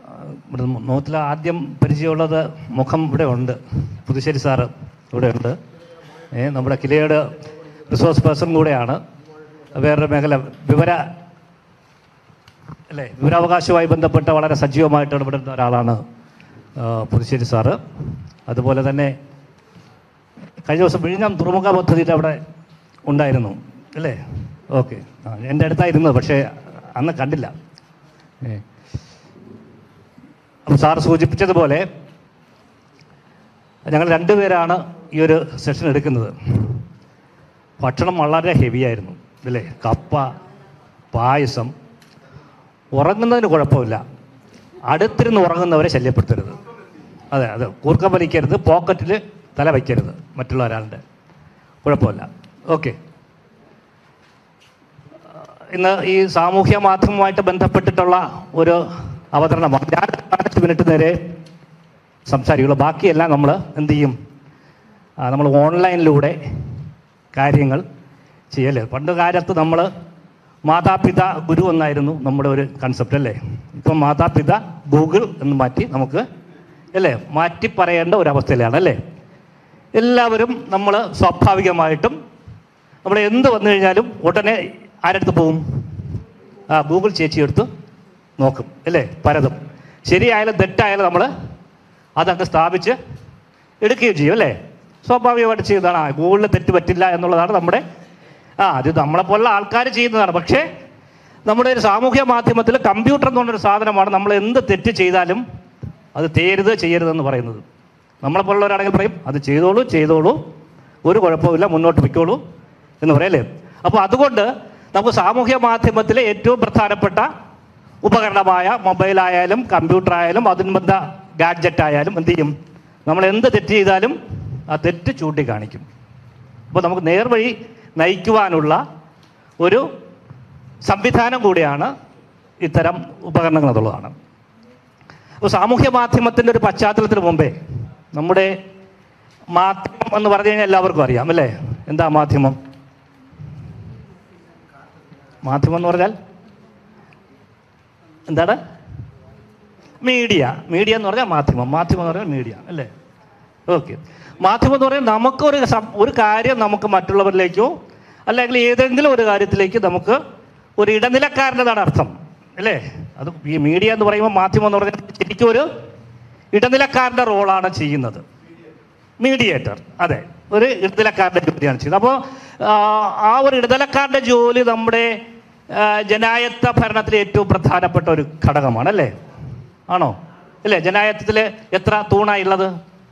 ഇവിടെ നോത്തിൽ ആദ്യം പരിചയമുള്ളത് മുഖം ഇവിടെ ഉണ്ട്, പുതുശ്ശേരി സാറ് ഇവിടെ ഉണ്ട്. നമ്മുടെ കിലയുടെ റിസോഴ്സ് പേഴ്സൺ കൂടെയാണ്. വേറൊരു മേഖല വിവരാവകാശവുമായി ബന്ധപ്പെട്ട വളരെ സജീവമായിട്ട് ഇടപെടുന്ന ഒരാളാണ് പുതുശ്ശേരി സാറ്. അതുപോലെ തന്നെ കഴിഞ്ഞ ദിവസം വിഴിഞ്ഞം തുറമുഖ പദ്ധതിയിൽ അവിടെ ഉണ്ടായിരുന്നു അല്ലേ? ഓക്കെ, എൻ്റെ അടുത്തായിരുന്നത്, പക്ഷേ അന്ന് കണ്ടില്ല. അപ്പം സാർ സൂചിപ്പിച്ചതുപോലെ ഞങ്ങൾ രണ്ടുപേരാണ് ഈ ഒരു സെഷൻ എടുക്കുന്നത്. ഭക്ഷണം വളരെ ഹെവിയായിരുന്നു അല്ലേ? കപ്പ, പായസം. ഉറങ്ങുന്നതിന് കുഴപ്പമില്ല, അടുത്തിരുന്ന് ഉറങ്ങുന്നവരെ ശല്യപ്പെടുത്തരുത്. അതെ, കൂർക്കം വലിക്കരുത്, പോക്കറ്റിൽ തല വയ്ക്കരുത് മറ്റുള്ള ഒരാളുടെ. കുഴപ്പമില്ല. ഓക്കെ, ഇന്ന് ഈ സാമൂഹ്യ മാധ്യമവുമായിട്ട് ബന്ധപ്പെട്ടിട്ടുള്ള ഒരു അവതരണമാണ്. ഞാൻ 5 മിനിറ്റ് നേരെ സംസാരിക്കുള്ളൂ. ബാക്കിയെല്ലാം നമ്മൾ എന്ത് ചെയ്യും? നമ്മൾ ഓൺലൈനിലൂടെ കാര്യങ്ങൾ ചെയ്യല്ലേ. പണ്ട് കാലത്ത് നമ്മൾ മാതാപിതാ ഗുരു എന്നായിരുന്നു നമ്മുടെ ഒരു കൺസെപ്റ്റ് അല്ലേ? ഇപ്പം മാതാപിതാ ഗൂഗിൾ എന്ന് മാറ്റി നമുക്ക് അല്ലേ മാറ്റി പറയേണ്ട ഒരവസ്ഥയിലാണ് അല്ലേ? എല്ലാവരും നമ്മൾ സ്വാഭാവികമായിട്ടും നമ്മൾ എന്ത് വന്നു കഴിഞ്ഞാലും ഉടനെ ആരെടുത്ത് പോകും? ഗൂഗിൾ ചേച്ചിയെടുത്ത് നോക്കും അല്ലേ? പലതും ശരിയായാലും തെറ്റായാലും നമ്മൾ അതങ്ങ് സ്ഥാപിച്ച് എടുക്കുകയും ചെയ്യും അല്ലേ? സ്വാഭാവികമായിട്ട് ചെയ്യുന്നതാണ്. ഗൂഗിളിൽ തെറ്റ് പറ്റില്ല എന്നുള്ളതാണ് നമ്മുടെ അത് നമ്മളെപ്പോലുള്ള ആൾക്കാർ ചെയ്യുന്നതാണ്. പക്ഷേ നമ്മുടെ ഒരു സാമൂഹ്യ മാധ്യമത്തിൽ കമ്പ്യൂട്ടർ എന്ന് പറഞ്ഞൊരു സാധനമാണ്. നമ്മൾ എന്ത് തെറ്റ് ചെയ്താലും അത് ചെയ്യരുതെന്ന് പറയുന്നത്. നമ്മളെപ്പോലുള്ളവരാണെങ്കിൽ പറയും അത് ചെയ്തോളൂ, ഒരു കുഴപ്പമില്ല, മുന്നോട്ട് പൊയ്ക്കോളൂ എന്ന് പറയല്ലേ? അപ്പോൾ അതുകൊണ്ട് നമുക്ക് സാമൂഹ്യ മാധ്യമത്തിലെ ഏറ്റവും പ്രധാനപ്പെട്ട ഉപകരണമായ മൊബൈലായാലും കമ്പ്യൂട്ടറായാലും അതിനുബന്ധ ഗാഡ്ജറ്റ് ആയാലും എന്ത് ചെയ്യും? നമ്മൾ എന്ത് തെറ്റ് ചെയ്താലും ആ തെറ്റ് ചൂണ്ടിക്കാണിക്കും. അപ്പോൾ നമുക്ക് നേർവഴി നയിക്കുവാനുള്ള ഒരു സംവിധാനം കൂടിയാണ് ഇത്തരം ഉപകരണങ്ങൾ എന്നുള്ളതാണ്. അപ്പോൾ സാമൂഹ്യ മാധ്യമത്തിൻ്റെ ഒരു പശ്ചാത്തലത്തിന് മുമ്പേ നമ്മുടെ മാധ്യമം എന്ന് പറഞ്ഞു കഴിഞ്ഞാൽ എല്ലാവർക്കും അറിയാം അല്ലേ? എന്താ മാധ്യമം? മാധ്യമം എന്ന് പറഞ്ഞാൽ എന്താണ്? മീഡിയ എന്ന് പറഞ്ഞാൽ മാധ്യമം എന്ന് പറഞ്ഞാൽ മീഡിയ അല്ലേ? ഓക്കെ, മാധ്യമം എന്ന് പറഞ്ഞാൽ ഒരു കാര്യം നമുക്ക് മറ്റുള്ളവരിലേക്കോ അല്ലെങ്കിൽ ഏതെങ്കിലും ഒരു കാര്യത്തിലേക്ക് നമുക്ക് ഒരു ഇടനിലക്കാരൻ്റെതാണ് അർത്ഥം അല്ലേ? അത് ഈ മീഡിയ എന്ന് പറയുമ്പോൾ മാധ്യമം എന്ന് പറഞ്ഞാൽ ശരിക്കും ഒരു ഇടനിലക്കാരൻ്റെ റോളാണ് ചെയ്യുന്നത്. മീഡിയേറ്റർ, അതെ, ഒരു ഇടനിലക്കാരൻ്റെ ജോലിയാണ് ചെയ്യുന്നത്. അപ്പോൾ ആ ഒരു ഇടനിലക്കാരൻ്റെ ജോലി നമ്മുടെ ജനായത്ത ഭരണത്തിലെ ഏറ്റവും പ്രധാനപ്പെട്ട ഒരു ഘടകമാണ് അല്ലേ? ആണോ അല്ലേ? ജനായത്തത്തിൽ എത്ര തൂണായുള്ളത്?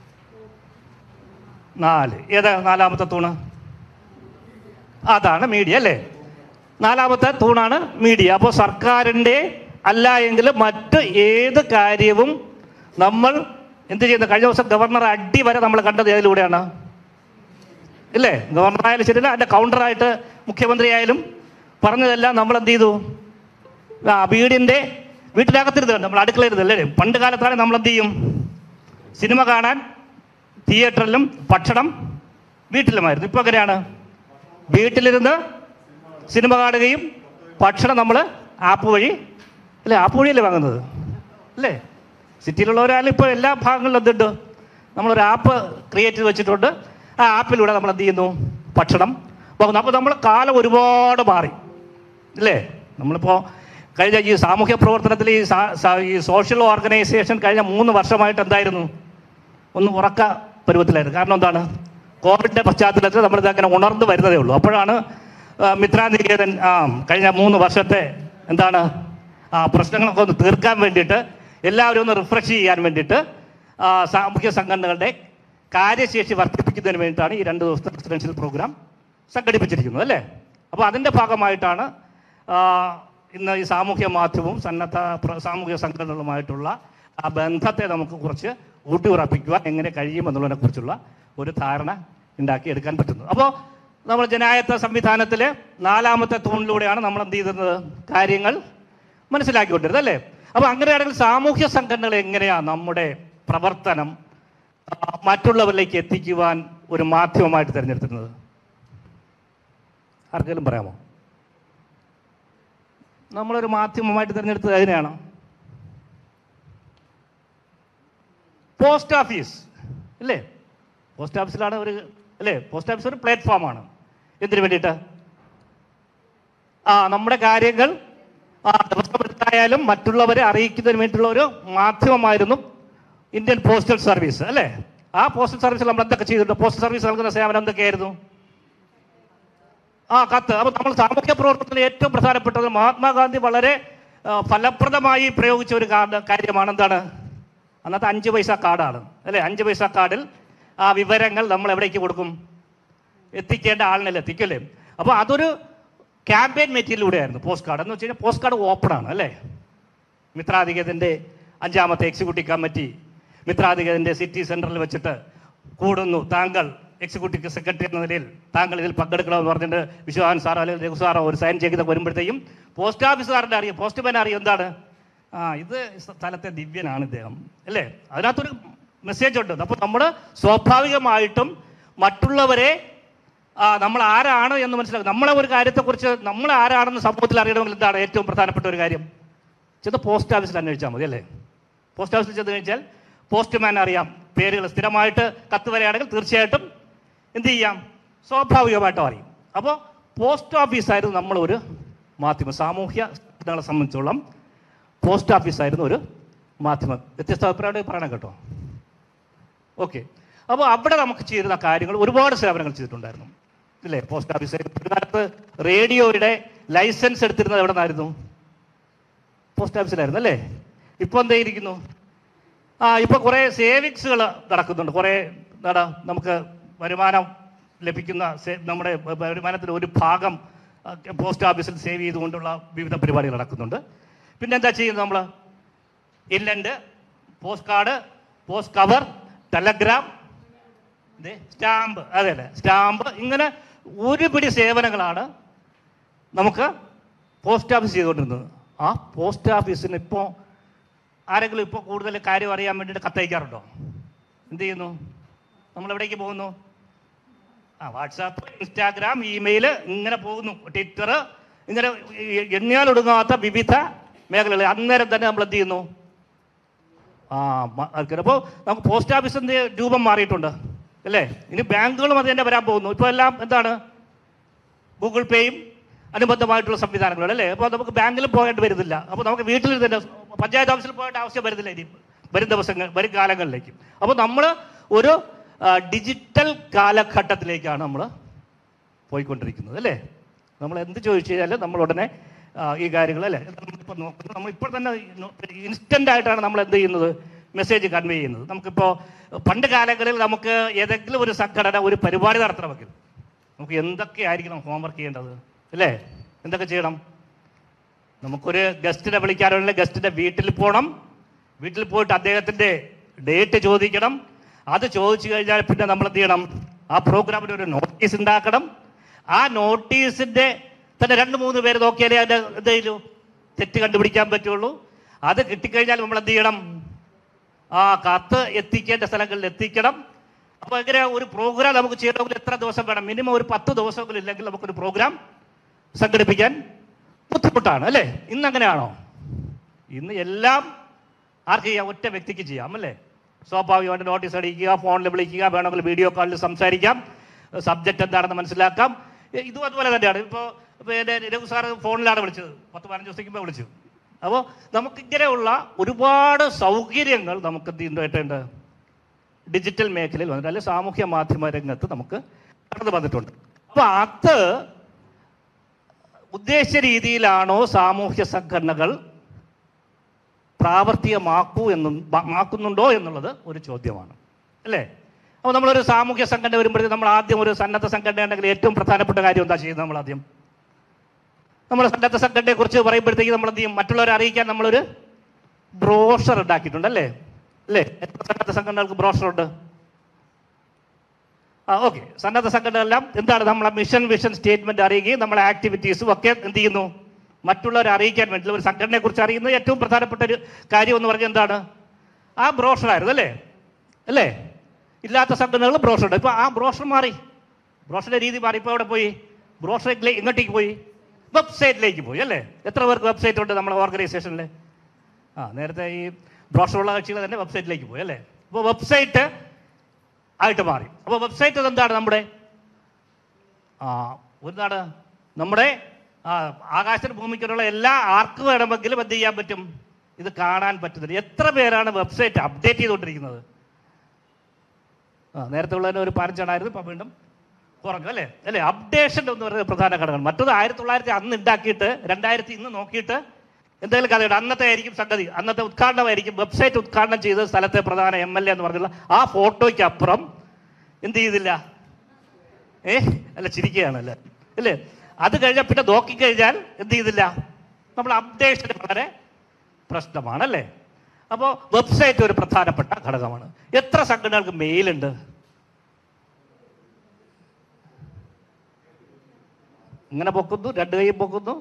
4. ഏതാ 4ാമത്തെ തൂണ്? അതാണ് മീഡിയ അല്ലേ? 4ാമത്തെ തൂണാണ് മീഡിയ. അപ്പോൾ സർക്കാരിൻ്റെ അല്ല എങ്കിൽ മറ്റ് ഏത് കാര്യവും നമ്മൾ എന്ത് ചെയ്യുന്നത്? കഴിഞ്ഞ ദിവസം ഗവർണർ അടി വരെ നമ്മൾ കണ്ടത് ഏതിലൂടെയാണ് ഇല്ലേ? ഗവർണറായാലും ശരിയല്ല, അതിൻ്റെ കൗണ്ടറായിട്ട് മുഖ്യമന്ത്രി ആയാലും പറഞ്ഞതെല്ലാം നമ്മൾ എന്ത് ചെയ്തു? വീട്ടിനകത്തിരുത്, നമ്മൾ അടുക്കളയിരുതല്ലേ? പണ്ട് കാലത്താണ് നമ്മൾ എന്ത് ചെയ്യും? സിനിമ കാണാൻ തിയേറ്ററിലും ഭക്ഷണം വീട്ടിലുമായിരുന്നു. ഇപ്പോൾ എങ്ങനെയാണ്? വീട്ടിലിരുന്ന് സിനിമ കാണുകയും ഭക്ഷണം നമ്മൾ ആപ്പ് വഴി അല്ലേ? ആപ്പ് വഴിയല്ലേ വാങ്ങുന്നത് അല്ലേ? സിറ്റിയിലുള്ളവരായാലും ഇപ്പോൾ എല്ലാ ഭാഗങ്ങളിലും എന്തുണ്ട്? നമ്മളൊരു ആപ്പ് ക്രിയേറ്റ് ചെയ്ത് വെച്ചിട്ടുണ്ട്. ആ ആപ്പിലൂടെ നമ്മൾ എന്ത് ചെയ്യുന്നു? ഭക്ഷണം വാങ്ങുന്നു. അപ്പോൾ നമ്മൾ കാലം ഒരുപാട് മാറി അല്ലേ? നമ്മളിപ്പോൾ കഴിഞ്ഞ ഈ സാമൂഹ്യ പ്രവർത്തനത്തിൽ ഈ സോഷ്യൽ ഓർഗനൈസേഷൻ കഴിഞ്ഞ 3 വർഷമായിട്ട് എന്തായിരുന്നു? ഒന്ന് ഉറക്ക പരുവത്തിലായിരുന്നു. കാരണം എന്താണ്? കോവിഡിൻ്റെ പശ്ചാത്തലത്തിൽ നമ്മളിതങ്ങനെ ഉണർന്നു വരുന്നതേ ഉള്ളൂ. അപ്പോഴാണ് മിത്രാനികേതൻ കഴിഞ്ഞ 3 വർഷത്തെ എന്താണ് പ്രശ്നങ്ങളൊക്കെ ഒന്ന് തീർക്കാൻ വേണ്ടിയിട്ട്, എല്ലാവരും ഒന്ന് റിഫ്രഷ് ചെയ്യാൻ വേണ്ടിയിട്ട് സാമൂഹ്യ സംഘടനകളുടെ കാര്യശേഷി വർദ്ധിപ്പിക്കുന്നതിന് വേണ്ടിയിട്ടാണ് ഈ 2 ദിവസത്തെ റെസിഡൻഷ്യൽ പ്രോഗ്രാം സംഘടിപ്പിച്ചിരിക്കുന്നത് അല്ലേ? അപ്പോൾ അതിൻ്റെ ഭാഗമായിട്ടാണ് ഇന്ന് ഈ സാമൂഹ്യ മാധ്യമവും സാമൂഹ്യ സംഘടനകളുമായിട്ടുള്ള ആ ബന്ധത്തെ നമുക്ക് കുറച്ച് ഊട്ടിയുറപ്പിക്കുവാൻ എങ്ങനെ കഴിയുമെന്നുള്ളതിനെ കുറിച്ചുള്ള ഒരു ധാരണ ഉണ്ടാക്കിയെടുക്കാൻ പറ്റുന്നത്. അപ്പോൾ നമ്മൾ ജനായത്ത സംവിധാനത്തിലെ 4ാമത്തെ തൂണിലൂടെയാണ് നമ്മൾ എന്ത് ചെയ്തിരുന്നത്? കാര്യങ്ങൾ മനസ്സിലാക്കിക്കൊണ്ടിരുന്നത് അല്ലേ? അപ്പോൾ അങ്ങനെയാണെങ്കിൽ സാമൂഹ്യ സംഘടനകൾ എങ്ങനെയാണ് നമ്മുടെ പ്രവർത്തനം മറ്റുള്ളവരിലേക്ക് എത്തിക്കുവാൻ ഒരു മാധ്യമമായിട്ട് തിരഞ്ഞെടുത്തിരുന്നത്? ആർക്കെങ്കിലും പറയാമോ? നമ്മളൊരു മാധ്യമമായിട്ട് തിരഞ്ഞെടുത്തത് അതിനെയാണ് പോസ്റ്റ് ഓഫീസ് അല്ലേ? പോസ്റ്റ് ഓഫീസിലാണ് ഒരു അല്ലേ? പോസ്റ്റ് ഓഫീസ് ഒരു പ്ലാറ്റ്ഫോമാണ്. എന്തിനു വേണ്ടിയിട്ട്? നമ്മുടെ കാര്യങ്ങൾ ദിവസമെടുത്തായാലും മറ്റുള്ളവരെ അറിയിക്കുന്നതിന് വേണ്ടിയിട്ടുള്ള ഒരു മാധ്യമമായിരുന്നു ഇന്ത്യൻ പോസ്റ്റൽ സർവീസ് അല്ലേ? ആ പോസ്റ്റൽ സർവീസിൽ നമ്മൾ എന്തൊക്കെ ചെയ്തിട്ടുണ്ട്? പോസ്റ്റൽ സർവീസ് നൽകുന്ന സേവനം എന്തൊക്കെയായിരുന്നു? കത്ത്. അപ്പോൾ നമ്മൾ സാമൂഹ്യ പ്രവർത്തനത്തിൽ ഏറ്റവും പ്രധാനപ്പെട്ടത് മഹാത്മാഗാന്ധി വളരെ ഫലപ്രദമായി പ്രയോഗിച്ച ഒരു കാര്യമാണ് എന്താണ്? അന്നത്തെ 5 പൈസ കാർഡാണ് അല്ലേ? 5 പൈസ കാർഡിൽ ആ വിവരങ്ങൾ നമ്മൾ എവിടേക്ക് കൊടുക്കും? എത്തിക്കേണ്ട ആളിനല്ലേ എത്തിക്കല്ലേ? അപ്പോൾ അതൊരു ക്യാമ്പയിൻ മെറ്റീരിയലിലൂടെയായിരുന്നു പോസ്റ്റ് കാർഡ് എന്ന് വെച്ച് കഴിഞ്ഞാൽ. പോസ്റ്റ് കാർഡ് ഓപ്പൺ ആണ് അല്ലേ? മിത്രാധികത്തിൻ്റെ 5ാമത്തെ എക്സിക്യൂട്ടീവ് കമ്മിറ്റി മിത്രാധികത്തിൻ്റെ സിറ്റി സെൻറ്ററിൽ വെച്ചിട്ട് കൂടുന്നു. താങ്കൾ എക്സിക്യൂട്ടീവ് സെക്രട്ടറി എന്ന നിലയിൽ താങ്കൾ ഇതിൽ പങ്കെടുക്കണമെന്ന് പറഞ്ഞിട്ട് വിശ്വനാഥൻ സാറോ അല്ലെങ്കിൽ രഘു സാറോ ഒരു സൈൻ ചെയ്ത് വരുമ്പോഴത്തേക്കും പോസ്റ്റ് ഓഫീസുകാരൻ്റെ അറിയാം, പോസ്റ്റ്മാൻ അറിയാം എന്താണ് ഇത് സ്ഥലത്തെ ദിവ്യനാണ് ഇദ്ദേഹം അല്ലേ? അതിനകത്തൊരു മെസ്സേജ് ഉണ്ട്. അപ്പോൾ നമ്മൾ സ്വാഭാവികമായിട്ടും മറ്റുള്ളവരെ നമ്മൾ ആരാണ് എന്ന് മനസ്സിലാക്കും. നമ്മളെ ഒരു കാര്യത്തെക്കുറിച്ച് നമ്മൾ ആരാണെന്ന് സമൂഹത്തിൽ അറിയണമെങ്കിൽ എന്താണ് ഏറ്റവും പ്രധാനപ്പെട്ട ഒരു കാര്യം? ചെന്ന് പോസ്റ്റ് ഓഫീസിൽ അന്വേഷിച്ചാൽ മതി അല്ലേ? പോസ്റ്റ് ഓഫീസിൽ ചെന്ന് കഴിച്ചാൽ പോസ്റ്റ്മാൻ അറിയാം, പേരുകൾ സ്ഥിരമായിട്ട് കത്ത് വരെയാണെങ്കിൽ തീർച്ചയായിട്ടും എന്ത് ചെയ്യാം? സ്വാഭാവികമായിട്ടും അറിയും. അപ്പോൾ പോസ്റ്റ് ഓഫീസായിരുന്നു നമ്മളൊരു മാധ്യമം. സാമൂഹ്യ സംഘടനകളെ സംബന്ധിച്ചോളം പോസ്റ്റ് ഓഫീസായിരുന്നു ഒരു മാധ്യമം. വ്യത്യസ്ത അഭിപ്രായം പറയണം കേട്ടോ. ഓക്കെ. അപ്പോൾ അവിടെ നമുക്ക് ചെയ്യുന്ന കാര്യങ്ങൾ ഒരുപാട് സേവനങ്ങൾ ചെയ്തിട്ടുണ്ടായിരുന്നു ഇല്ലേ? പോസ്റ്റ് ഓഫീസ് ഒരു കാലത്ത് റേഡിയോയുടെ ലൈസൻസ് എടുത്തിരുന്നത് എവിടെ നിന്നായിരുന്നു? പോസ്റ്റ് ഓഫീസിലായിരുന്നു അല്ലേ? ഇപ്പോൾ എന്തായിരിക്കുന്നു? ഇപ്പോൾ കുറേ സേവിങ്സുകൾ നടക്കുന്നുണ്ട്. കുറേ നമുക്ക് വരുമാനം ലഭിക്കുന്ന നമ്മുടെ വരുമാനത്തിൻ്റെ ഒരു ഭാഗം പോസ്റ്റ് ഓഫീസിൽ സേവ് ചെയ്തുകൊണ്ടുള്ള വിവിധ പരിപാടികൾ നടക്കുന്നുണ്ട്. പിന്നെ എന്താ ചെയ്യുന്നത് നമ്മൾ? Inland, post card, post cover, telegram, stamp, അതെയല്ലേ സ്റ്റാമ്പ്, ഇങ്ങനെ ഒരു പിടി സേവനങ്ങളാണ് നമുക്ക് പോസ്റ്റ് ഓഫീസ് ചെയ്തുകൊണ്ടിരുന്നത്. ആ പോസ്റ്റ് ഓഫീസിന് ഇപ്പോൾ ആരെങ്കിലും ഇപ്പോൾ കൂടുതൽ കാര്യം അറിയാൻ വേണ്ടിയിട്ട് കത്തയക്കാറുണ്ടോ? എന്ത് ചെയ്യുന്നു? നമ്മളെവിടേക്ക് പോകുന്നു? വാട്സാപ്പ്, ഇൻസ്റ്റാഗ്രാം, ഇമെയിൽ, ഇങ്ങനെ പോകുന്നു. ട്വിറ്റർ, ഇങ്ങനെ എണ്ണിയാലൊടുങ്ങാത്ത വിവിധ മേഖലകൾ. അന്നേരം തന്നെ നമ്മൾ എന്ത് ചെയ്യുന്നു? അപ്പോൾ നമുക്ക് പോസ്റ്റ് ഓഫീസിൻ്റെ രൂപം മാറിയിട്ടുണ്ട് അല്ലേ? ഇനി ബാങ്കുകളും അത് തന്നെ വരാൻ പോകുന്നു. ഇപ്പോൾ എല്ലാം എന്താണ്? ഗൂഗിൾ പേയും അനുബന്ധമായിട്ടുള്ള സംവിധാനങ്ങളും അല്ലേ? അപ്പോൾ നമുക്ക് ബാങ്കിൽ പോകേണ്ടി വരുന്നില്ല. അപ്പോൾ നമുക്ക് വീട്ടിൽ തന്നെ പഞ്ചായത്ത് ഓഫീസിൽ പോകേണ്ട ആവശ്യം വരുന്നില്ല ഇനി വരും ദിവസങ്ങൾ, വരും കാലങ്ങളിലേക്ക്. അപ്പോൾ നമ്മൾ ഒരു ഡിജിറ്റൽ കാലഘട്ടത്തിലേക്കാണ് നമ്മൾ പോയിക്കൊണ്ടിരിക്കുന്നത് അല്ലേ? നമ്മൾ എന്ത് ചോദിച്ചു കഴിഞ്ഞാൽ നമ്മൾ ഉടനെ ഈ കാര്യങ്ങൾ അല്ലേ നമ്മളിപ്പോൾ നോക്കുന്നത്. നമ്മളിപ്പോൾ തന്നെ ഇൻസ്റ്റൻ്റായിട്ടാണ് നമ്മൾ എന്ത് ചെയ്യുന്നത്? മെസ്സേജ് കൺവേ ചെയ്യുന്നത്. നമുക്കിപ്പോൾ പണ്ട് കാലങ്ങളിൽ നമുക്ക് ഏതെങ്കിലും ഒരു സംഘടന ഒരു പരിപാടി നടത്തണമെങ്കിൽ നമുക്ക് എന്തൊക്കെയായിരിക്കണം ഹോംവർക്ക് ചെയ്യേണ്ടത് അല്ലേ? എന്തൊക്കെ ചെയ്യണം? നമുക്കൊരു ഗസ്റ്റിനെ വിളിക്കാനുള്ള ഗസ്റ്റിൻ്റെ വീട്ടിൽ പോകണം. വീട്ടിൽ പോയിട്ട് അദ്ദേഹത്തിൻ്റെ ഡേറ്റ് ചോദിക്കണം. അത് ചോദിച്ചു കഴിഞ്ഞാൽ പിന്നെ നമ്മൾ എന്ത് ചെയ്യണം? ആ പ്രോഗ്രാമിന് ഒരു നോട്ടീസ് ഉണ്ടാക്കണം. ആ നോട്ടീസിൻ്റെ തന്നെ 2-3 പേര് നോക്കിയാലേ അതിൻ്റെ എന്തെങ്കിലും തെറ്റ് കണ്ടുപിടിക്കാൻ പറ്റുള്ളൂ. അത് കിട്ടിക്കഴിഞ്ഞാൽ നമ്മൾ എന്ത് ചെയ്യണം? കത്ത് എത്തിക്കേണ്ട സ്ഥലങ്ങളിൽ എത്തിക്കണം. അപ്പോൾ എങ്ങനെ ഒരു പ്രോഗ്രാം നമുക്ക് ചെയ്യണമെങ്കിൽ എത്ര ദിവസം വേണം? മിനിമം ഒരു 10 ദിവസമെങ്കിലും ഇല്ലെങ്കിൽ നമുക്കൊരു പ്രോഗ്രാം സംഘടിപ്പിക്കാൻ ബുദ്ധിമുട്ടാണ് അല്ലേ? ഇന്ന് അങ്ങനെയാണോ? ഇന്ന് എല്ലാം ആർക്ക് ചെയ്യാം? ഒറ്റ വ്യക്തിക്ക് ചെയ്യാം അല്ലേ? സ്വാഭാവികമായിട്ട് നോട്ടീസ് അടിക്കുക, ഫോണിൽ വിളിക്കുക, വേണമെങ്കിൽ വീഡിയോ കോളിൽ സംസാരിക്കാം, സബ്ജക്റ്റ് എന്താണെന്ന് മനസ്സിലാക്കാം. ഇതും അതുപോലെ തന്നെയാണ്. ഇപ്പോൾ എൻ്റെ രഘു സാറ് ഫോണിലാണ് വിളിച്ചത്, 10-15 ദിവസത്തേക്ക് മുമ്പ് വിളിച്ചു. അപ്പോൾ നമുക്കിങ്ങനെയുള്ള ഒരുപാട് സൗകര്യങ്ങൾ നമുക്ക് എന്തുണ്ടായിട്ടുണ്ട്? ഡിജിറ്റൽ മേഖലയിൽ വന്നിട്ട് അല്ലെങ്കിൽ സാമൂഹ്യ മാധ്യമ രംഗത്ത് നമുക്ക് കടന്നു വന്നിട്ടുണ്ട്. അപ്പോൾ അത് ഉദ്ദേശ രീതിയിലാണോ സാമൂഹ്യ സംഘടനകൾ പ്രാവർത്തികമാക്കുന്നുണ്ടോ എന്നുള്ളത് ഒരു ചോദ്യമാണ് അല്ലേ? അപ്പോൾ നമ്മളൊരു സാമൂഹ്യ സംഘടന വരുമ്പോഴത്തേക്ക് നമ്മൾ ആദ്യം ഒരു സന്നദ്ധ സംഘടന ഉണ്ടെങ്കിൽ ഏറ്റവും പ്രധാനപ്പെട്ട കാര്യം എന്താ ചെയ്യുന്നത്? നമ്മൾ സന്നദ്ധ സംഘടനയെക്കുറിച്ച് പറയുമ്പോഴത്തേക്ക് നമ്മൾ എന്ത് ചെയ്യും? മറ്റുള്ളവരെ അറിയിക്കാൻ നമ്മളൊരു ബ്രോഷർ ഉണ്ടാക്കിയിട്ടുണ്ട് അല്ലേ? എത്ര സന്നദ്ധ സംഘടനകൾക്ക് ബ്രോഷറുണ്ട്? ഓക്കെ. സന്നദ്ധ സംഘടനകളെല്ലാം എന്താണ്? നമ്മളെ മിഷൻ, വിഷൻ സ്റ്റേറ്റ്മെന്റ് അറിയുകയും നമ്മളെ ആക്ടിവിറ്റീസും ഒക്കെ എന്ത് ചെയ്യുന്നു? മറ്റുള്ളവരെ അറിയിക്കാൻ വേണ്ടി ഒരു സംഘടനയെക്കുറിച്ച് അറിയുന്നത് ഏറ്റവും പ്രധാനപ്പെട്ട ഒരു കാര്യം എന്ന് പറഞ്ഞാൽ എന്താണ്? ആ ബ്രോഷറായിരുന്നു അല്ലേ? ഇല്ലാത്ത സംഘടനകൾ ബ്രോഷറുണ്ട്. ഇപ്പോൾ ആ ബ്രോഷർ മാറി, ബ്രോഷറിൻ്റെ രീതി മാറി. ഇപ്പോൾ അവിടെ പോയി? ബ്രോഷറിലേക്ക് എങ്ങോട്ടേക്ക് പോയി? വെബ്സൈറ്റിലേക്ക് പോയി അല്ലേ? എത്ര പേർക്ക് വെബ്സൈറ്റ് ഉണ്ട് നമ്മളെ ഓർഗനൈസേഷനിൽ? നേരത്തെ ഈ ബ്രോഷറുള്ള കക്ഷികൾ തന്നെ വെബ്സൈറ്റിലേക്ക് പോയി അല്ലേ? അപ്പോൾ വെബ്സൈറ്റ് ആയിട്ട് മാറി. അപ്പോൾ വെബ്സൈറ്റ് എന്താണ്? നമ്മുടെ എന്താണ്? നമ്മുടെ ആകാശത്തിന് ഭൂമിക്കുള്ള എല്ലാ ആർക്ക് വേണമെങ്കിലും എന്ത് ചെയ്യാൻ പറ്റും? ഇത് കാണാൻ പറ്റുന്നില്ല. എത്ര പേരാണ് വെബ്സൈറ്റ് അപ്ഡേറ്റ് ചെയ്തുകൊണ്ടിരിക്കുന്നത്? നേരത്തെ ഉള്ളതിന് ഒരു 15 ഇപ്പം വീണ്ടും കുറഞ്ഞു അല്ലേ? അപ്ഡേഷൻ എന്ന് പറയുന്നത് പ്രധാന ഘടകം. മറ്റത് 1900 അന്ന് ഉണ്ടാക്കിയിട്ട് 2000 ഇന്ന് നോക്കിയിട്ട് എന്തെങ്കിലും കഥയുണ്ട്. അന്നത്തെ ആയിരിക്കും സംഗതി, അന്നത്തെ ഉദ്ഘാടനമായിരിക്കും. വെബ്സൈറ്റ് ഉദ്ഘാടനം ചെയ്ത സ്ഥലത്തെ പ്രധാന MLA എന്ന് പറഞ്ഞുള്ള ആ ഫോട്ടോയ്ക്ക് അപ്പുറം എന്ത് ചെയ്തില്ല? അല്ല, ചിരിക്കുകയാണല്ലേ അല്ലേ? അത് കഴിഞ്ഞാൽ പിന്നെ നോക്കിക്കഴിഞ്ഞാൽ എന്ത് ചെയ്തില്ല? നമ്മൾ അപ്ഡേഷൻ വളരെ പ്രശ്നമാണല്ലേ? അപ്പോൾ വെബ്സൈറ്റ് ഒരു പ്രധാനപ്പെട്ട ഘടകമാണ്. എത്ര സംഘടനകൾക്ക് മെയിലുണ്ട്? ഇങ്ങനെ പൊക്കുന്നു, 2 കൈയും പൊക്കുന്നു.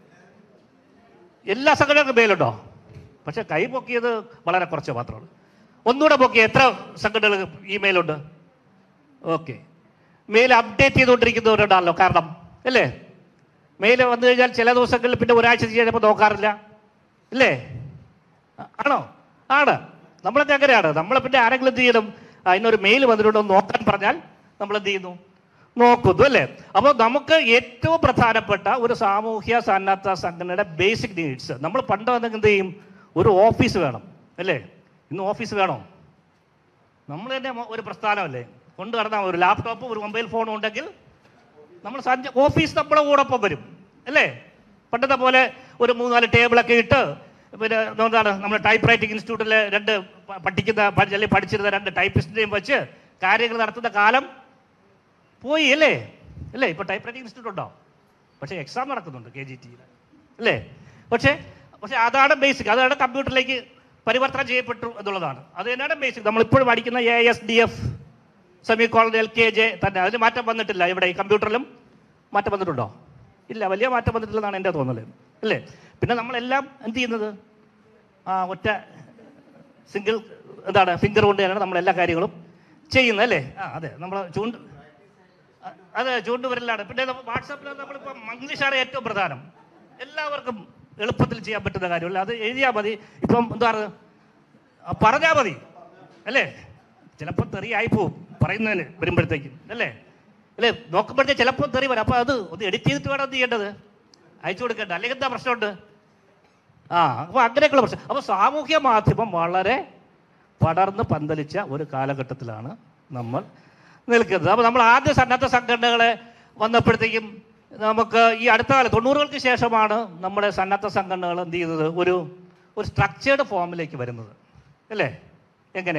എല്ലാ സംഘടനകൾക്കും മെയിലുണ്ടോ? പക്ഷെ കൈ പൊക്കിയത് വളരെ കുറച്ച് മാത്രമാണ്. ഒന്നുകൂടെ പൊക്കിയ എത്ര സംഘടനകൾക്ക് ഇമെയിലുണ്ട്? ഓക്കെ, മെയിൽ അപ്ഡേറ്റ് ചെയ്തുകൊണ്ടിരിക്കുന്നവരുണ്ടാണല്ലോ. കാരണം അല്ലേ, മെയിൽ വന്നു കഴിഞ്ഞാൽ ചില ദിവസങ്ങളിൽ പിന്നെ ഒരാഴ്ച കഴിഞ്ഞപ്പോൾ നോക്കാറില്ല അല്ലേ? ആണോ? ആണ്. നമ്മളൊക്കെ അങ്ങനെയാണ്. നമ്മൾ പിന്നെ ആരെങ്കിലും എന്ത് ചെയ്യണം? അതിനൊരു മെയിൽ വന്നിട്ടുണ്ടോ നോക്കാൻ പറഞ്ഞാൽ നമ്മൾ എന്ത് ചെയ്യുന്നു? നോക്കുന്നു അല്ലേ? അപ്പോൾ നമുക്ക് ഏറ്റവും പ്രധാനപ്പെട്ട ഒരു സാമൂഹ്യ സന്നദ്ധ സംഘടനയുടെ ബേസിക് നീഡ്സ്, നമ്മൾ പണ്ട് വന്നെങ്കിൽ എന്ത് ചെയ്യും? ഒരു ഓഫീസ് വേണം അല്ലേ? ഇന്ന് ഓഫീസ് വേണോ? നമ്മൾ തന്നെ ഒരു പ്രസ്ഥാനമല്ലേ കൊണ്ട് നടന്നാൽ, ഒരു ലാപ്ടോപ്പും ഒരു മൊബൈൽ ഫോണും ഉണ്ടെങ്കിൽ നമ്മൾ ഓഫീസ് നമ്മളെ കൂടൊപ്പം വരും അല്ലേ? പണ്ടത്തെ പോലെ ഒരു 3-4 ടേബിളൊക്കെ ഇട്ട് പിന്നെ എന്താണ് നമ്മൾ ടൈപ്പ് റൈറ്റിംഗ് ഇൻസ്റ്റിറ്റ്യൂട്ടിലെ 2 പഠിച്ചിരുന്ന 2 ടൈപ്പിസ്റ്റിനെയും വെച്ച് കാര്യങ്ങൾ നടത്തുന്ന കാലം പോയി അല്ലേ? ഇപ്പോൾ ടൈപ്പ് റൈറ്റിംഗ് ഇൻസ്റ്റിറ്റ്യൂട്ട് ഉണ്ടോ? പക്ഷേ എക്സാം നടക്കുന്നുണ്ട് KGT-യിൽ അല്ലേ? പക്ഷേ അതാണ് ബേസിക്. അതാണ് കമ്പ്യൂട്ടറിലേക്ക് പരിവർത്തനം ചെയ്യപ്പെട്ടു എന്നുള്ളതാണ്. അത് തന്നെയാണ് ബേസിക്. നമ്മളിപ്പോഴും പഠിക്കുന്ന ASDF സെമിക്കോളൻ LKJ തന്നെ, അതിന് മാറ്റം വന്നിട്ടില്ല. ഇവിടെ ഈ കമ്പ്യൂട്ടറിലും മാറ്റം വന്നിട്ടുണ്ടോ? ഇല്ല, വലിയ മാറ്റം വന്നിട്ടില്ലെന്നാണ് എൻ്റെ തോന്നൽ അല്ലേ? പിന്നെ നമ്മളെല്ലാം എന്ത് ചെയ്യുന്നത്? ഒറ്റ സിംഗിൾ ഫിംഗർ കൊണ്ട് തന്നെയാണ് നമ്മളെല്ലാ കാര്യങ്ങളും ചെയ്യുന്നത് അല്ലേ? അതെ, നമ്മൾ ചൂണ്ടുവിരലാണ്. പിന്നെ വാട്സാപ്പിൽ നമ്മളിപ്പം ഇംഗ്ലീഷാണ് ഏറ്റവും പ്രധാനം. എല്ലാവർക്കും എളുപ്പത്തിൽ ചെയ്യാൻ പറ്റുന്ന കാര്യമല്ല. അത് എഴുതിയാൽ മതി. ഇപ്പം എന്താണ് പറഞ്ഞാൽ മതി അല്ലേ? ചിലപ്പോൾ തെറിയായി പോവും പറയുന്നതിന് വരുമ്പോഴത്തേക്കും അല്ലേ? നോക്കുമ്പോഴത്തേക്ക് ചിലപ്പോൾ തെറി വരാം. അപ്പോൾ അത് ഒന്ന് എഡിറ്റ് ചെയ്തിട്ട് വേണം എന്ത് ചെയ്യേണ്ടത്? അയച്ചു കൊടുക്കേണ്ട. അല്ലെങ്കിൽ എന്താ പ്രശ്നമുണ്ട്? അപ്പോൾ അങ്ങനെയൊക്കെയുള്ള പ്രശ്നം. അപ്പോൾ സാമൂഹ്യ മാധ്യമം വളരെ പടർന്ന് പന്തലിച്ച ഒരു കാലഘട്ടത്തിലാണ് നമ്മൾ നിൽക്കുന്നത്. അപ്പോൾ നമ്മൾ ആദ്യ സന്നദ്ധ സംഘടനകളെ വന്നപ്പോഴത്തേക്കും നമുക്ക് ഈ അടുത്ത കാലം 90-കൾക്ക് ശേഷമാണ് നമ്മുടെ സന്നദ്ധ സംഘടനകൾ എന്ത് ചെയ്യുന്നത്? ഒരു സ്ട്രക്ചേർഡ് ഫോമിലേക്ക് വരുന്നത് അല്ലേ? എങ്ങനെ?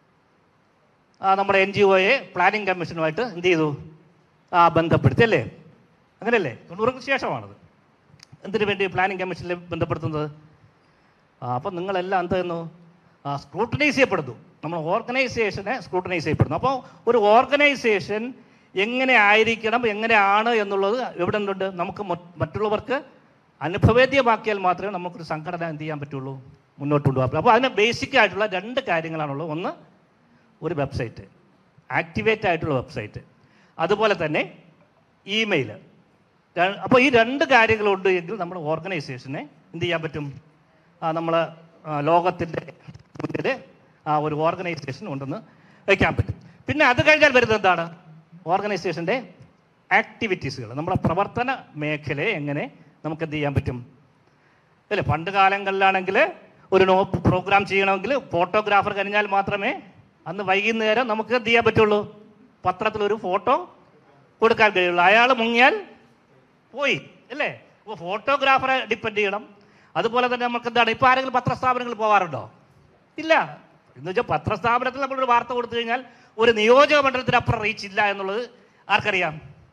നമ്മുടെ NGOയെ പ്ലാനിംഗ് കമ്മീഷനുമായിട്ട് എന്ത് ചെയ്തു? ബന്ധപ്പെടുത്തി അല്ലേ? അങ്ങനെയല്ലേ? 90-ക്ക് ശേഷമാണത്. എന്തിനു വേണ്ടി പ്ലാനിംഗ് കമ്മീഷനിൽ ബന്ധപ്പെടുത്തുന്നത്? അപ്പം നിങ്ങളെല്ലാം എന്ത് ചെയ്യുന്നു? സ്ക്രൂട്ടനൈസ് ചെയ്യപ്പെടുന്നു. നമ്മൾ ഓർഗനൈസേഷനെ സ്ക്രൂട്ടനൈസ് ചെയ്യപ്പെടുന്നു. അപ്പോൾ ഒരു ഓർഗനൈസേഷൻ എങ്ങനെ ആയിരിക്കണം, എങ്ങനെയാണ് എന്നുള്ളത് എവിടെ നിന്നുണ്ട്? നമുക്ക് മറ്റുള്ളവർക്ക് അനുഭവേദ്യമാക്കിയാൽ മാത്രമേ നമുക്കൊരു സംഘടന എന്ത് ചെയ്യാൻ പറ്റുള്ളൂ? മുന്നോട്ട് കൊണ്ടുപോകാൻ. അപ്പോൾ അതിന് ബേസിക് ആയിട്ടുള്ള 2 കാര്യങ്ങളാണുള്ളത്. ഒന്ന്, ഒരു വെബ്സൈറ്റ്, ആക്ടിവേറ്റ് ആയിട്ടുള്ള വെബ്സൈറ്റ്, അതുപോലെ തന്നെ ഇമെയിൽ. അപ്പോൾ ഈ 2 കാര്യങ്ങളുണ്ട് എങ്കിൽ നമ്മുടെ ഓർഗനൈസേഷനെ എന്ത് ചെയ്യാൻ പറ്റും? നമ്മൾ ലോകത്തിൻ്റെ മുന്നിൽ ഒരു ഓർഗനൈസേഷൻ ഉണ്ടെന്ന് വയ്ക്കാൻ പറ്റും. പിന്നെ അത് കഴിഞ്ഞാൽ വരുന്നത് എന്താണ്? ഓർഗനൈസേഷൻ്റെ ആക്ടിവിറ്റീസുകൾ, നമ്മുടെ പ്രവർത്തന മേഖലയെ എങ്ങനെ നമുക്ക് എന്ത് ചെയ്യാൻ പറ്റും അല്ലേ? പണ്ട് കാലങ്ങളിലാണെങ്കിൽ ഒരു പ്രോഗ്രാം ചെയ്യണമെങ്കിൽ ഫോട്ടോഗ്രാഫർ കഴിഞ്ഞാൽ മാത്രമേ അന്ന് വൈകുന്നേരം നമുക്ക് എന്ത് ചെയ്യാൻ പറ്റുള്ളൂ? പത്രത്തിലൊരു ഫോട്ടോ കൊടുക്കാൻ കഴിയുള്ളൂ. അയാൾ മുങ്ങിയാൽ പോയി അല്ലേ? അപ്പോൾ ഫോട്ടോഗ്രാഫറെ ഡിപ്പെൻഡ് ചെയ്യണം. അതുപോലെ തന്നെ നമുക്ക് എന്താണ്, ഇപ്പോൾ ആരെങ്കിലും പത്രസ്ഥാപനങ്ങൾ പോകാറുണ്ടോ? ഇല്ല. എന്ന് വെച്ചാൽ പത്രസ്ഥാപനത്തിൽ നമ്മളൊരു വാർത്ത കൊടുത്തു കഴിഞ്ഞാൽ ഒരു നിയോജക മണ്ഡലത്തിനപ്പുറം റീച്ച് ഇല്ല എന്നുള്ളത് ആർക്കറിയാം?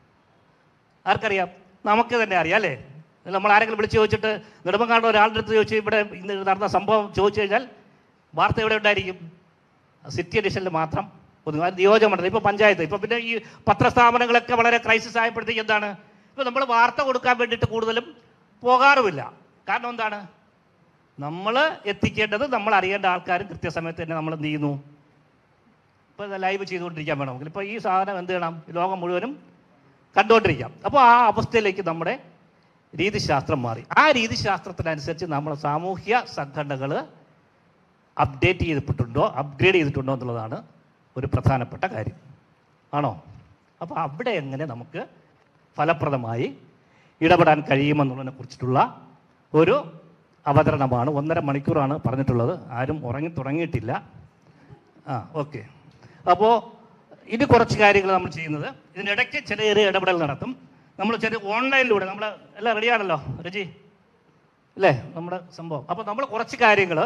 നമുക്ക് തന്നെ അറിയാം അല്ലേ? നമ്മൾ ആരെങ്കിലും വിളിച്ച് ചോദിച്ചിട്ട്, നെടുമങ്ങാട് ഒരാളുടെ അടുത്ത് ചോദിച്ച് ഇവിടെ ഇന്ന് നടന്ന സംഭവം ചോദിച്ചു കഴിഞ്ഞാൽ വാർത്ത എവിടെ ഉണ്ടായിരിക്കും? സിറ്റി എഡിഷനിൽ മാത്രം ഒതുങ്ങും. അത് നിയോജക മണ്ഡലം. ഇപ്പോൾ പഞ്ചായത്ത്. ഇപ്പോൾ പിന്നെ ഈ പത്രസ്ഥാപനങ്ങളൊക്കെ വളരെ ക്രൈസിസ് ആയപ്പോഴത്തേക്ക് എന്താണ്, ഇപ്പോൾ നമ്മൾ വാർത്ത കൊടുക്കാൻ വേണ്ടിയിട്ട് കൂടുതലും പോകാറുമില്ല. കാരണം എന്താണ്? നമ്മൾ എത്തിക്കേണ്ടത് നമ്മൾ അറിയേണ്ട ആൾക്കാരും കൃത്യസമയത്ത് തന്നെ നമ്മൾ എന്ത് ചെയ്യുന്നു? ഇപ്പോൾ ലൈവ് ചെയ്തുകൊണ്ടിരിക്കാൻ വേണമെങ്കിൽ ഇപ്പോൾ ഈ സാധനം എന്ത് ചെയ്യണം? ലോകം മുഴുവനും കണ്ടുകൊണ്ടിരിക്കാം. അപ്പോൾ ആ അവസ്ഥയിലേക്ക് നമ്മുടെ രീതിശാസ്ത്രം മാറി. ആ രീതിശാസ്ത്രത്തിനനുസരിച്ച് നമ്മൾ സാമൂഹ്യ സംഘടനകൾ അപ്ഡേറ്റ് ചെയ്തിട്ടുണ്ടോ അപ്ഗ്രേഡ് ചെയ്തിട്ടുണ്ടോ എന്നുള്ളതാണ് ഒരു പ്രധാനപ്പെട്ട കാര്യം. ആണോ? അപ്പോൾ അവിടെ എങ്ങനെ നമുക്ക് ഫലപ്രദമായി ഇടപെടാൻ കഴിയുമെന്നുള്ളതിനെ കുറിച്ചിട്ടുള്ള ഒരു അവതരണമാണ്. 1.5 മണിക്കൂറാണ് പറഞ്ഞിട്ടുള്ളത്. ആരും ഉറങ്ങി തുടങ്ങിയിട്ടില്ല. ഓക്കെ. അപ്പോൾ ഇത് കുറച്ച് കാര്യങ്ങൾ നമ്മൾ ചെയ്യുന്നത്, ഇതിനിടയ്ക്ക് ചെറിയ ഇടപെടൽ നടത്തും. നമ്മൾ ചെറിയ ഓൺലൈനിലൂടെ നമ്മൾ എല്ലാം റെഡിയാണല്ലോ രജി അല്ലേ നമ്മുടെ സംഭവം. അപ്പോൾ നമ്മൾ കുറച്ച് കാര്യങ്ങൾ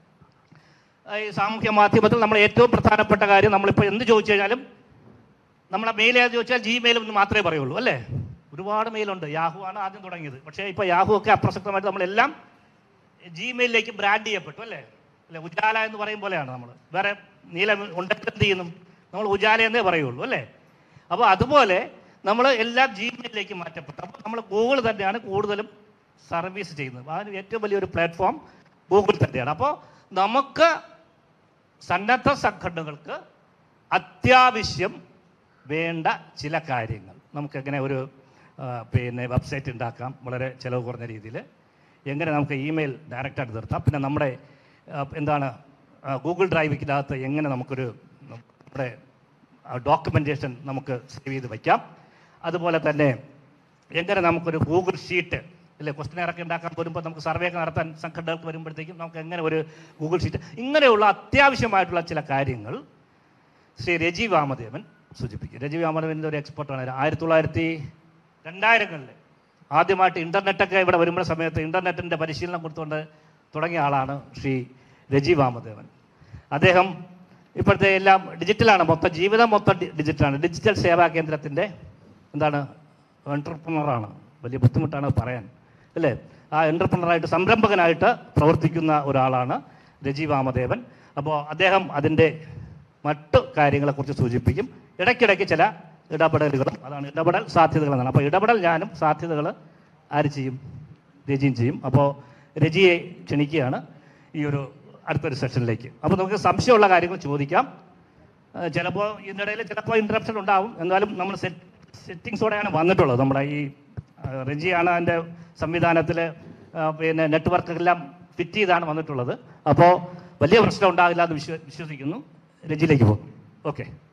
ഈ സാമൂഹ്യ മാധ്യമത്തിൽ നമ്മൾ ഏറ്റവും പ്രധാനപ്പെട്ട കാര്യം, നമ്മളിപ്പോൾ എന്ത് ചോദിച്ചു കഴിഞ്ഞാലും നമ്മളെ മെയിൽ ഏത് ചോദിച്ചാൽ ജിമെയിൽ എന്ന് മാത്രമേ പറയുള്ളൂ അല്ലേ. ഒരുപാട് മെയിലുണ്ട്. യാഹു ആണ് ആദ്യം തുടങ്ങിയത്. പക്ഷേ ഇപ്പോൾ യാഹു ഒക്കെ അപ്രസക്തമായിട്ട് നമ്മളെല്ലാം ജിമെയിലിലേക്ക് ബ്രാൻഡ് ചെയ്യപ്പെട്ടു അല്ലേ. ഉജാല എന്ന് പറയും പോലെയാണ് നമ്മൾ. വേറെ നീലം ഉണ്ടെങ്കിൽ എന്ത് ചെയ്യുന്നു, നമ്മൾ ഉജാല എന്നേ പറയുള്ളൂ അല്ലേ. അപ്പോൾ അതുപോലെ നമ്മൾ എല്ലാം ജിമെയിലിലേക്ക് മാറ്റപ്പെട്ടു. അപ്പോൾ നമ്മൾ ഗൂഗിൾ തന്നെയാണ് കൂടുതലും സർവീസ് ചെയ്യുന്നത്. അതിന് ഏറ്റവും വലിയൊരു പ്ലാറ്റ്ഫോം ഗൂഗിൾ തന്നെയാണ്. അപ്പോൾ നമുക്ക് സന്നദ്ധ സംഘടനകൾക്ക് അത്യാവശ്യം വേണ്ട ചില കാര്യങ്ങൾ, നമുക്കെങ്ങനെ ഒരു വെബ്സൈറ്റ് ഉണ്ടാക്കാം വളരെ ചിലവ് കുറഞ്ഞ രീതിയിൽ, എങ്ങനെ നമുക്ക് ഇമെയിൽ ഡയറക്റ്റായിട്ട് നിർത്താം, പിന്നെ നമ്മുടെ ഗൂഗിൾ ഡ്രൈവിനകത്ത് എങ്ങനെ നമുക്കൊരു നമ്മുടെ ഡോക്യുമെൻറ്റേഷൻ നമുക്ക് സേവ് ചെയ്ത് വയ്ക്കാം, അതുപോലെ തന്നെ എങ്ങനെ നമുക്കൊരു ഗൂഗിൾ ഷീറ്റ് അല്ലെ ക്വസ്റ്റ്യനെയറൊക്കെ ഉണ്ടാക്കാൻ വരുമ്പോൾ നമുക്ക് സർവേ ഒക്കെ നടത്താൻ സംഘടനകൾക്ക് വരുമ്പോഴത്തേക്കും നമുക്ക് എങ്ങനെ ഒരു ഗൂഗിൾ ഷീറ്റ്, ഇങ്ങനെയുള്ള അത്യാവശ്യമായിട്ടുള്ള ചില കാര്യങ്ങൾ ശ്രീ രജി വാമദേവൻ സൂചിപ്പിക്കും. രജി വാമദേവൻ്റെ ഒരു എക്സ്പെർട്ടാണ്. 2000-കളിൽ ആദ്യമായിട്ട് ഇൻ്റർനെറ്റൊക്കെ ഇവിടെ വരുമ്പോൾ സമയത്ത് ഇൻ്റർനെറ്റിൻ്റെ പരിശീലനം കൊടുത്തുകൊണ്ട് തുടങ്ങിയ ആളാണ് ശ്രീ രജി വാമദേവൻ. അദ്ദേഹം ഇപ്പോഴത്തെ എല്ലാം ഡിജിറ്റലാണ്, ജീവിതം മൊത്തം ഡിജിറ്റലാണ്. ഡിജിറ്റൽ സേവാ കേന്ദ്രത്തിൻ്റെ എൻ്റർപ്രണറാണ്. വലിയ ബുദ്ധിമുട്ടാണ് പറയാൻ അല്ലേ. ആ എൻ്റർപ്രണറായിട്ട് സംരംഭകനായിട്ട് പ്രവർത്തിക്കുന്ന ഒരാളാണ് രജി വാമദേവൻ. അപ്പോൾ അദ്ദേഹം അതിൻ്റെ മറ്റു കാര്യങ്ങളെക്കുറിച്ച് സൂചിപ്പിക്കും. ഇടയ്ക്കിടയ്ക്ക് ചില ഇടപെടലുകളും, അതാണ് ഇടപെടൽ സാധ്യതകൾ എന്നാണ്. അപ്പോൾ ഇടപെടൽ ഞാനും, സാധ്യതകൾ ആര് ചെയ്യും? രജിയും ചെയ്യും. അപ്പോൾ രജിയെ ക്ഷണിക്കുകയാണ് ഈ ഒരു അടുത്തൊരു സെഷനിലേക്ക്. അപ്പോൾ നമുക്ക് സംശയമുള്ള കാര്യങ്ങൾ ചോദിക്കാം. ചിലപ്പോൾ ഇതിനിടയിൽ ചിലപ്പോൾ ഇൻറ്ററപ്ഷൻ ഉണ്ടാവും. എന്നാലും നമ്മൾ സെറ്റിങ്സോടെയാണ് വന്നിട്ടുള്ളത്. നമ്മുടെ ഈ രജിയാണ് അതിൻ്റെ സംവിധാനത്തിൽ നെറ്റ്വർക്കെല്ലാം ഫിറ്റ് ചെയ്താണ് വന്നിട്ടുള്ളത്. അപ്പോൾ വലിയ പ്രശ്നം ഉണ്ടാകില്ല എന്ന് വിശ്വസിക്കുന്നു. രജിയിലേക്ക് പോകും. ഓക്കെ.